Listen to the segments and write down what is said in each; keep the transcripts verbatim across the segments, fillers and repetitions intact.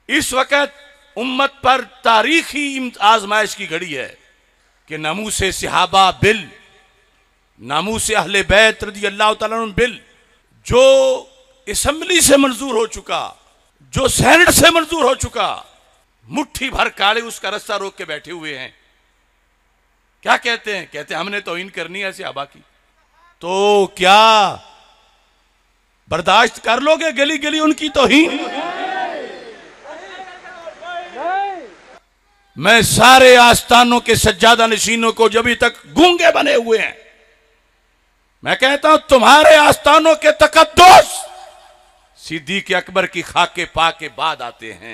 इस वक्त उम्मत पर तारीखी आजमाइश की घड़ी है कि नामूसे सहाबा बिल, नामूसे अहले बैत रज़ी अल्लाह तआला अन्हुम बिल, जो असेंबली से मंजूर हो चुका, जो सेनेट से मंजूर हो चुका, मुट्ठी भर काले उसका रास्ता रोक के बैठे हुए हैं। क्या कहते हैं? कहते हैं हमने तौहीन करनी है सहाबा की। तो क्या बर्दाश्त कर लोगे गली गली उनकी तौहीन? मैं सारे आस्थानों के सज्जादा नशीनों को जब तक गूंगे बने हुए हैं, मैं कहता हूं तुम्हारे आस्थानों के तकद्दुस सिद्दीक़ अकबर की खाके पा के बाद आते हैं।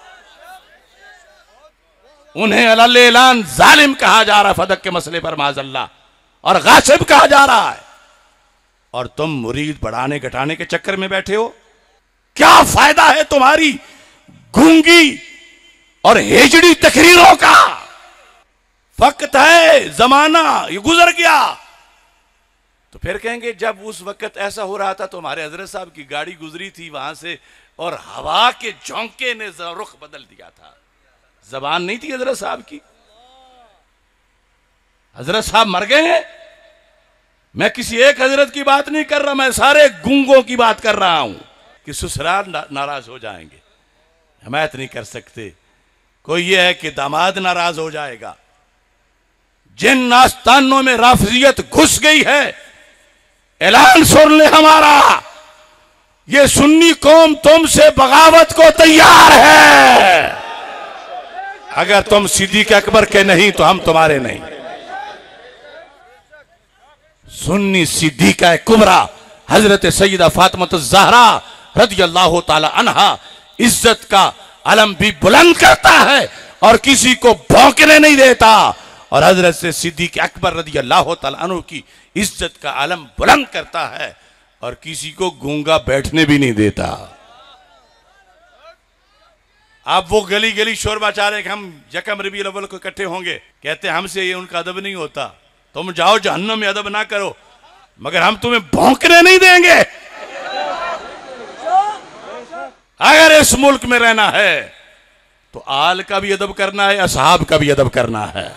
उन्हें अलल ऐलान जालिम कहा जा रहा है फदक के मसले पर माज़अल्लाह, और गासिब कहा जा रहा है, और तुम मुरीद बढ़ाने घटाने के चक्कर में बैठे हो। क्या फायदा है तुम्हारी गूंगी और हेजड़ी तकरीरों का? वक्त है, जमाना ये गुजर गया। तो फिर कहेंगे जब उस वक्त ऐसा हो रहा था तो हमारे हजरत साहब की गाड़ी गुजरी थी वहां से और हवा के झोंके ने रुख बदल दिया था। जबान नहीं थी हजरत साहब की। हजरत साहब मर गए हैं। मैं किसी एक हजरत की बात नहीं कर रहा, मैं सारे गूंगों की बात कर रहा हूं कि ससुराल ना, नाराज हो जाएंगे, हिमायत नहीं कर सकते। कोई ये है कि दामाद नाराज हो जाएगा। जिन आस्थानों में राफजियत घुस गई है, ऐलान सुन ले हमारा, ये सुन्नी कौम तुमसे बगावत को तैयार है। अगर तुम सिद्दीक़ अकबर के नहीं तो हम तुम्हारे नहीं। सुन्नी सिद्दीक़ा कुबरा हजरत सैयदा फातिमा ज़हरा रज़ियल्लाहु ताला अन्हा इज्जत का अलम भी बुलंद करता है और किसी को भौंकने नहीं देता, और हजरत से सिद्दीक़ अकबर रज़ियल्लाहु ताला अन्हु की इज्जत का आलम बुलंद करता है और किसी को गूंगा बैठने भी नहीं देता। अब वो गली गली शोर मचा रहे कि हम यकम रबीउल अव्वल को इकट्ठे होंगे, कहते हैं हमसे ये उनका अदब नहीं होता। तुम जाओ जहन्नम में अदब ना करो, मगर हम तुम्हें भौंकने नहीं देंगे। अगर इस मुल्क में रहना है तो आल का भी अदब करना है, असहाब का भी अदब करना है।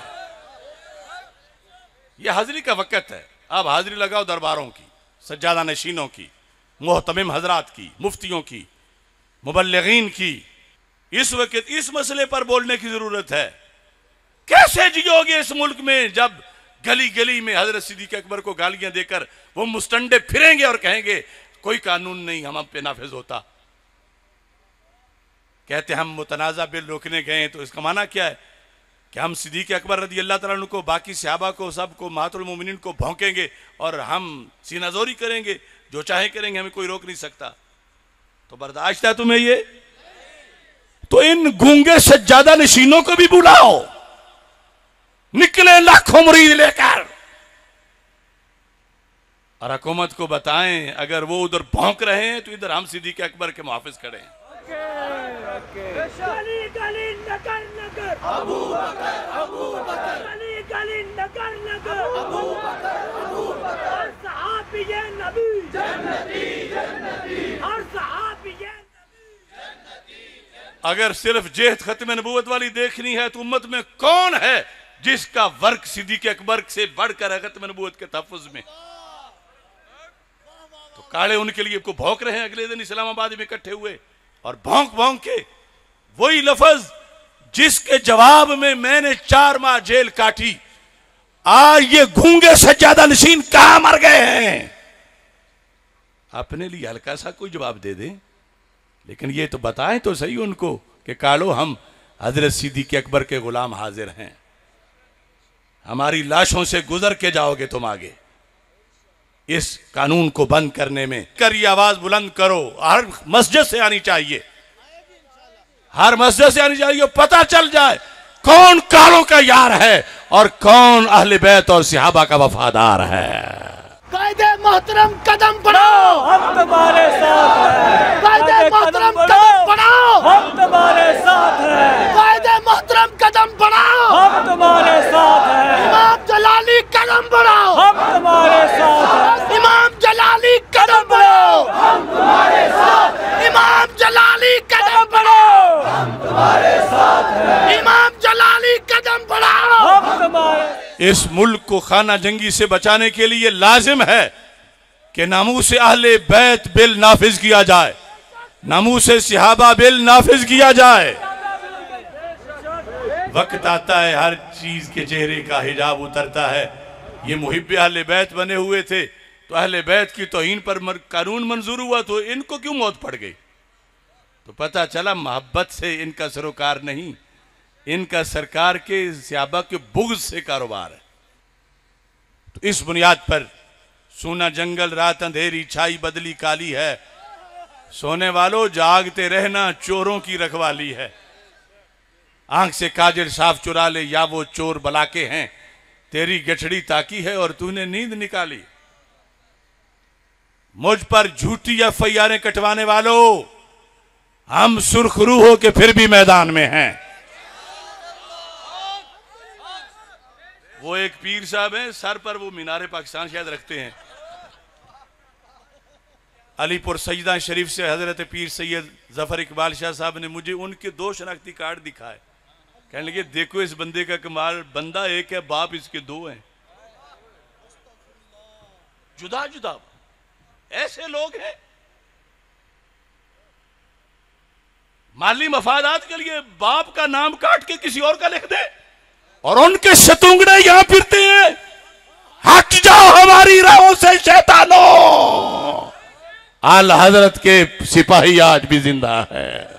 यह हाजिरी का वक्त है। अब हाजिरी लगाओ दरबारों की, सज्जादा नशीनों की, मोहतमिम हजरात की, मुफ्तियों की, मुबल्लिगीन की। इस वक्त इस मसले पर बोलने की जरूरत है। कैसे जियोगे इस मुल्क में जब गली गली में हजरत सिद्दीक़ अकबर को गालियां देकर वो मुस्तंडे फिरेंगे और कहेंगे कोई कानून नहीं हम पे नाफिज होता। कहते हम मुतनाज़ा बिल रोकने गए तो इसका माना क्या है कि हम सिद्दीक़ अकबर रज़ी अल्लाह तआला अन्हु को, बाकी सहाबा को, सबको, उम्महातुल मोमिनीन को भौंकेंगे और हम सीनाजोरी करेंगे, जो चाहे करेंगे, हमें कोई रोक नहीं सकता। तो बर्दाश्त है तुम्हें ये? तो इन गूंगे सज्जादा नशीनों को भी बुलाओ, निकले लाखों मुरीद लेकर, और हुकूमत को बताएं अगर वो उधर भौंक रहे हैं तो इधर हम सिद्दीक़ अकबर के मुहाफिज खड़े हैं। गली गली नगर नगर अबू बकर अबू बकर, गली गली नगर नगर अबू बकर अबू बकर, सहाबीए नबी जन्नती जन्नती, हर सहाबीए नबी जन्नती। अगर सिर्फ जेहद खत्म नबूवत वाली देखनी है तो उम्मत में कौन है जिसका वर्क सिद्दीक़ अकबर से बढ़कर है खत्म नबूवत के तहफ़्फ़ुज़ में? तो काले उनके लिए को भौंक रहे हैं। अगले दिन इस्लामाबाद में इकट्ठे हुए और भौंक भौंक के वही लफ्ज जिसके जवाब में मैंने चार माह जेल काटी, आज ये गूंगे सज्जादा नशीन कहां मर गए हैं? अपने लिए हल्का सा कोई जवाब दे दें, लेकिन ये तो बताएं तो सही उनको कि कालो हम हजरत सिद्दीक़ अकबर के गुलाम हाजिर हैं। हमारी लाशों से गुजर के जाओगे तुम आगे। इस कानून को बंद करने में कर ये आवाज बुलंद करो, हर मस्जिद से आनी चाहिए, हर मस्जिद से आनी चाहिए, पता चल जाए कौन कालों का यार है और कौन अहले बैत और सहाबा का वफादार है। कायदे मोहतरम कदम बढ़ाओ, हम तुम्हारे साथ हैं। कायदे मोहतरम कदम बढ़ाओ, हम तुम्हारे साथ हैं। कायदे मोहतरम कदम बढ़ाओ, हम तुम्हारे साथ हैं। इमाम जलाली कदम बढ़ाओ, हम तुम्हारे साथ हैं। इमाम जलाली कदम बढ़ाओ, हम तुम्हारे साथ हैं। इमाम जलाली कदम बढ़ाओ। इस मुल्क को खाना जंगी से बचाने के लिए लाजिम है कि नामूस अहले बैत बिल नाफिज किया जाए, नामूस सहाबा बिल नाफिज किया जाए। वक्त आता है हर चीज के चेहरे का हिजाब उतरता है। ये मुहिब अहले बैत बने हुए थे तो अहले बैत की तौहीन पर मर, कानून मंजूर हुआ तो इनको क्यों मौत पड़ गई? तो पता चला मोहब्बत से इनका सरोकार नहीं, इनका सरकार के सहाबा के बुग़्ज़ से कारोबार है। तो इस बुनियाद पर सोना जंगल रात अंधेरी छाई बदली काली है, सोने वालों जागते रहना चोरों की रखवाली है। आंख से काजल साफ चुरा ले या वो चोर बलाके हैं, तेरी गठड़ी ताकी है और तूने नींद निकाली। मुझ पर झूठी एफ आई आर कटवाने वालों, हम सुरखरू हो के फिर भी मैदान में हैं। वो एक पीर साहब हैं, सर पर वो मीनारे पाकिस्तान शायद रखते हैं। अलीपुर सजदा शरीफ से हजरत पीर सैयद जफर इकबाल शाह साहब ने मुझे उनके दो शनाख्ती कार्ड दिखाए। कहने लगे देखो इस बंदे का कमाल, बंदा एक है बाप इसके दो हैं, जुदा जुदा। ऐसे लोग हैं माली मफादात के लिए बाप का नाम काट के किसी और का लिख दे और उनके शतुंगड़े यहां फिरते हैं। हट जाओ हमारी राहों से शैतानों। आला हजरत के सिपाही आज भी जिंदा है।